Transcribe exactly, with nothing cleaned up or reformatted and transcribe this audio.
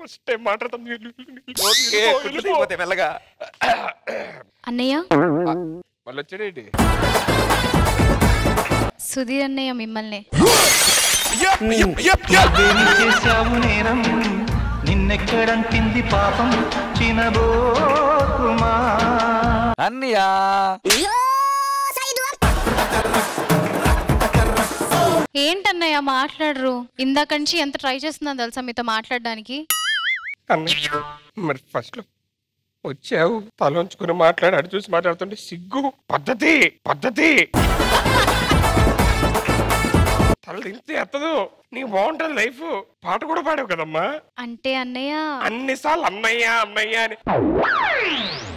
First time మాట్లాడుతుంది. మెల్లగా అన్నయ్య మళ్ళీ వచ్చాడేంటి? సుధీర్ అన్నయ్య మిమ్మల్ని చేశావు నేరం నిన్నెక్కడంటింది పాపం చినబోకుమా అన్నయ్యా ఏంటన్నయ్య మాట్లాడరు? ఇందాక నుంచి ఎంత ట్రై చేస్తున్నాను తెలుసా మీతో మాట్లాడడానికి. అన్నయ్య మరి ఫస్ట్ లో వచ్చావు తలంచుకుని మాట్లాడి అటు చూసి మాట్లాడుతుంటే సిగ్గు పద్ధతి పద్ధతి తల తింటే ఎత్తదు. నీకు బాగుంటది లైఫ్. పాట కూడా పాడావు కదమ్మా. అంటే అన్నయ్య అన్నిసార్లు అన్నయ్య అన్నయ్య అని